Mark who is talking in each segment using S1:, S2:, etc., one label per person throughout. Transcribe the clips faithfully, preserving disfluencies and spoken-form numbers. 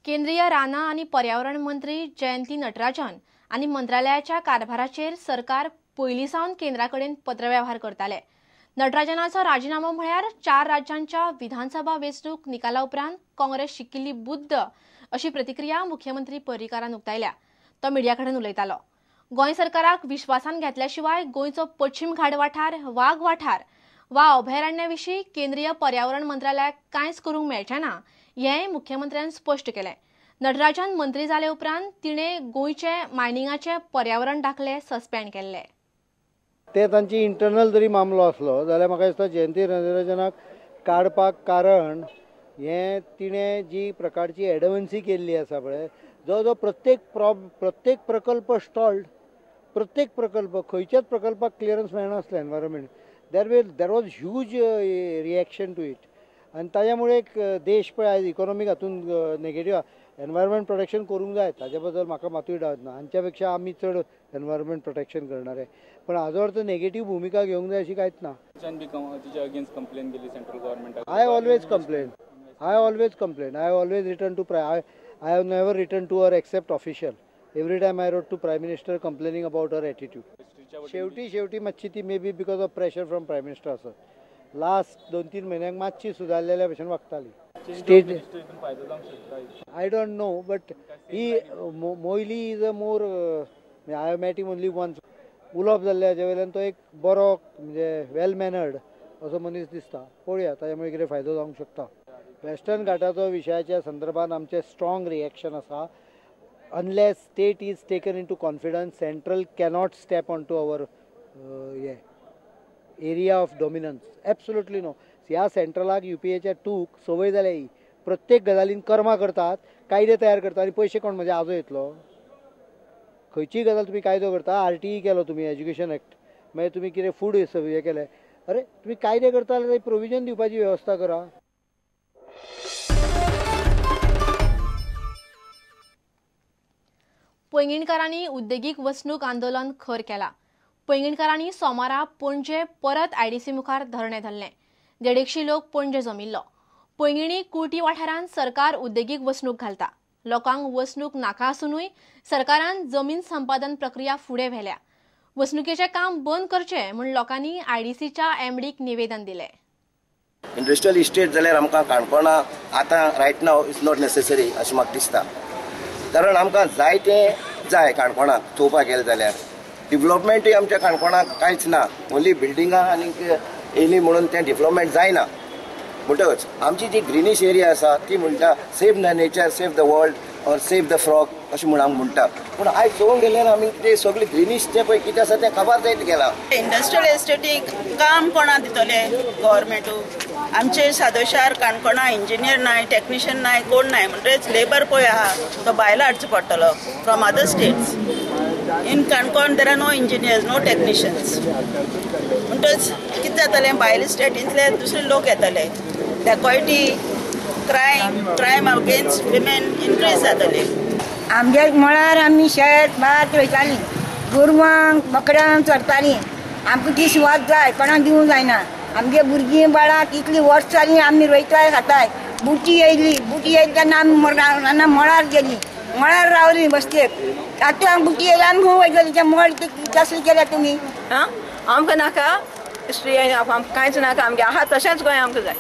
S1: केंद्रीय राना आणि पर्यावरण मंत्री जयंती नटराजन आणि मंत्रालयाच्या कारभाराचेर सरकार पयलींसावन केंद्राकडेन पत्रव्यवहार करताले। नटराजनाचो राजीनामो म्हळ्यार चार राज्यांच्या विधानसभा वेंचणूक निकाला उपरांत काँग्रेस शिकिल्ली बुद्ध अशी प्रतिक्रिया मुख्यमंत्री पर्रीकारान उक्तायल्या। तो मिडियाकडेन उलयतालो। गोंय सरकाराक विश्वासान घेतल्या शिवाय गोंयचो पश्चिम घाट वाठार वाघ वाठार वा अभयारण्याविशीं केंद्रीय पर्यावरण मंत्रालयाक कांयच करूंक मेळचें ना हेंय मुख्यमंत्र्यान स्पश्ट केलें। नटराजन मंत्री जाले उपरांत तिणें गोंयचे मायनिंगाचे पर्यावरण दाखले सस्पेंड केल्ले।
S2: ते तांची इंटरनल जरी मामलो असलो जाल्यार म्हाका दिसता जयंती नटराजनाक काडपाक कारण हे तिणें जी प्रकारची एडवन्सी केल्ली आसा पळय, जो जो प्रत्येक प्रॉब प्रत्येक प्रकल्प स्टॉल्ड, प्रत्येक प्रकल्प खंयच्याच प्रकल्पाक क्लियरन्स मेळनासलें environment, there way there was huge reaction to it. आनी ताज्या मुळे एक देश पळय आयज इकॉनॉमीक हातूंत नेगेटिव्ह एनवायरमेंट प्रोटेक्शन करूंक जाय, ताजे बद्दल म्हाका मातूय डावट ना। हांच्या पेक्षा आमी चड एनवायरमेंट प्रोटेक्शन करणारे, पण हाजो अर्थ नेगेटिव्ह भूमिका घेवंक जाय अशी कांयच ना। I always complain I always complain I always return to pry I have never written to her except official. Every time I wrote to Prime Minister complaining about her attitude. शेवटी शेवटी मातशी ती maybe because of pressure from prime minister असो last दोन तीन म्हयन्यांक मातशी सुदारलेल्या भशेन वागताली। State I don't know, but he Moily is a more I have met him only once. उलोवप जाल्ले हाजे वयल्यान तो एक बरो म्हणजे वेल मॅनर्ड असो मनीस दिसता। पळोवया ताजे मुळे कितें फायदो जावंक शकता। वेस्टर्न घाटाचो विशयाच्या संदर्भात आमचे स्ट्रॉंग रिएक्शन आसा। Unless state is taken in to confidence, central cannot step on to our ये area of dominance, absolutely no. ह्या सेंट्रलाक युपीएच्या टूक संवय जाल्या ही प्रत्येक गजालीन कर्मां करतात, कायदे तयार करतात आनी पयशे कोण म्हणजे आजो येतलो। खंयचीय गजाल तुमी कायदो करता, आरटीई केलो तुमी, एज्युकेशन एक्ट, मागीर तुमी कितें फूड हे केलें, अरे तुमी कायदे करता जाल्यार प्रोविजन दिवपाची वेवस्था करा।
S1: पैंगीणकारांनी उद्देगीक वसणूक आंदोलन खर केला। पैंगीणकारांनी सोमारा पणजे परत आयडीसी मुखार धरणे धरले। देडेकशी लोक पणजे जमिल्लो। पैंगीणी कुर्टी वाठारांत सरकार उद्देगीक वसणूक घालता। लोकांक वसणूक नाका आसूनय सरकारान जमीन संपादन प्रक्रिया फुडें व्हेल्या। वसणुकेचें काम बंद करचें म्हूण लोकांनी आयडीसीच्या एमडीक निवेदन दिलें।
S3: इंडस्ट्रियल इस्टेट जाल्यार आमकां काणकोणा आतां right now is not necessary अशें म्हाका दिसता। कारण आमकां जाय तें जाय काणकोणाक चोवपाक गेले जाल्यार डिव्हलपमेंटूय आमच्या काणकोणाक कांयच ना, ओन्ली बिल्डिंगां आनी येयली म्हणून तें डिव्हलपमेंट जायना। म्हणटच आमची जी ग्रिनीश एरिया आसा ती म्हणटा save the nature, save the world or save the frog अशें म्हूण आमी म्हणटा, पूण आयज चोवंक गेल्यार आमी ते सगळे ग्रिनीश तें पळय कितें आसा तें खबर जायत गेला।
S4: इंडस्ट्रियल एस्टेटीक काम कोणा दितले गव्हर्मेंटू? आमचे सादोशार काणकोणा इंजिनियर नाय, टेक्निशियन नाय, कोण नाय, म्हणटच लेबर पळय आहा तो भायलो हाडचो पडटलो from other states. In Canacona there are no engineers, no technicians, म्हणटच कितें जातलें, भायले स्टेटींतले दुसरे लोक येतले, dacoity, crime crime against women increase जातले।
S5: आमगे मळार आमी शेत भात रोयतालीं, गोरवांक बकऱ्यांक चरतालीं, आमकां ती सुवात जाय, कोणाक दिवंक जायना। आमगे भुरगीं बाळां कितलीं वर्स जालीं आमी रोयताय खाताय। बुटी येयली, बुटी येयली तेन्ना आमी मळार गेलीं, मळार रावलीं बसतेक। आतां बुटी येयली आमी खंय वयतलीं? तें मळ कसलें केल्या तुमी?
S6: आं आमकां नाका हिस्ट्री, आमकां कांयच नाका, आमगे आहा तशेंच गोंय आमकां जाय।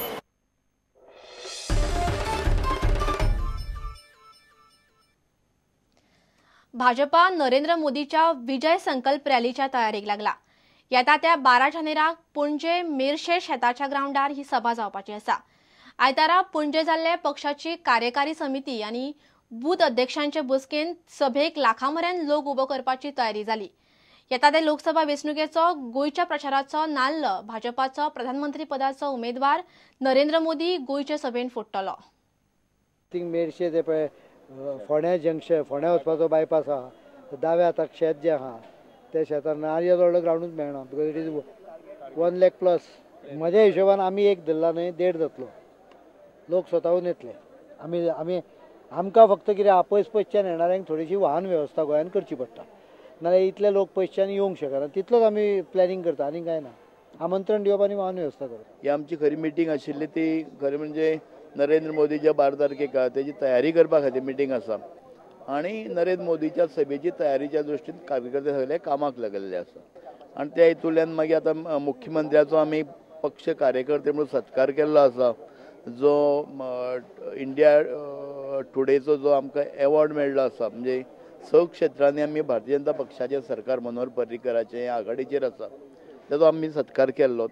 S1: भाजपा नरेंद्र मोदीच्या विजय संकल्प रॅलीच्या तयारीक लागला। येता त्या बारा जानेराक पणजे मेरशे शेताच्या ग्राउंडार ही सभा जावपाची आसा। आयतारा पणजे जाल्ले पक्षाची कार्यकारी समिती आनी बूथ अध्यक्षांचे बसकेंत सभेक लाखांमऱ्यान लोक उबो करपाची तयारी जाली। येता ते लोकसभा वेंचणुकेचो गोंयच्या प्रचाराचो नाल्ल भाजपाचो प्रधानमंत्री पदाचो उमेदवार नरेंद्र मोदी गोंयचे सभेन फोडटलो।
S2: मेरशे ते पळय फोण्या जंक्शन, फोण्या वचपाचो बायपास आहा, दाव्या हाताक शेत जें आहा त्या शेतान आर्य व्हडलो ग्राउंडूच मेळना, because it is one lakh plus. म्हज्या हिशोबान आमी एक धरला न्हय, देड जातलो, लोक स्वताहून येतले। आमी आमी आमकां फक्त कितें आपयस पयसच्यान येणाऱ्यांक थोडीशी वाहन वेवस्था गोंयान करची पडटा, नाल्यार इतले लोक पयसच्यान येवंक शकना। तितलोच आमी प्लॅनिंग करता, आनी कांय ना। आमंत्रण दिवप आनी वाहन वेवस्था करप।
S7: ही आमची खरी मिटींग आशिल्ली ती खरी म्हणजे नरेंद्र मोदीच्या बारा तारखेक तेजी तयारी करपा खातीर मिटींग आसा आनी नरेंद्र मोदीच्या सभेची तयारीच्या दृश्टीन कार्यकर्ते सगळे कामाक लागलेले आसा आनी त्या हेतूंतल्यान मागीर आतां मुख्यमंत्र्याचो आमी पक्ष कार्यकर्ते म्हणून सत्कार केल्लो आसा जो इंडिया टुडेचो जो आमकां एवॉर्ड मेळ्ळो आसा म्हणजे स क्षेत्रांनी आमी भारतीय जनता पक्षाचे सरकार मनोहर पर्रीकराचे आघाडीचेर आसा ताचो आमी सत्कार केल्लो.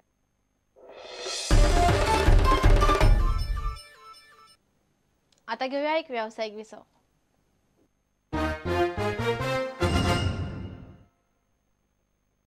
S1: आता घेऊया एक व्यावसायिक विसव.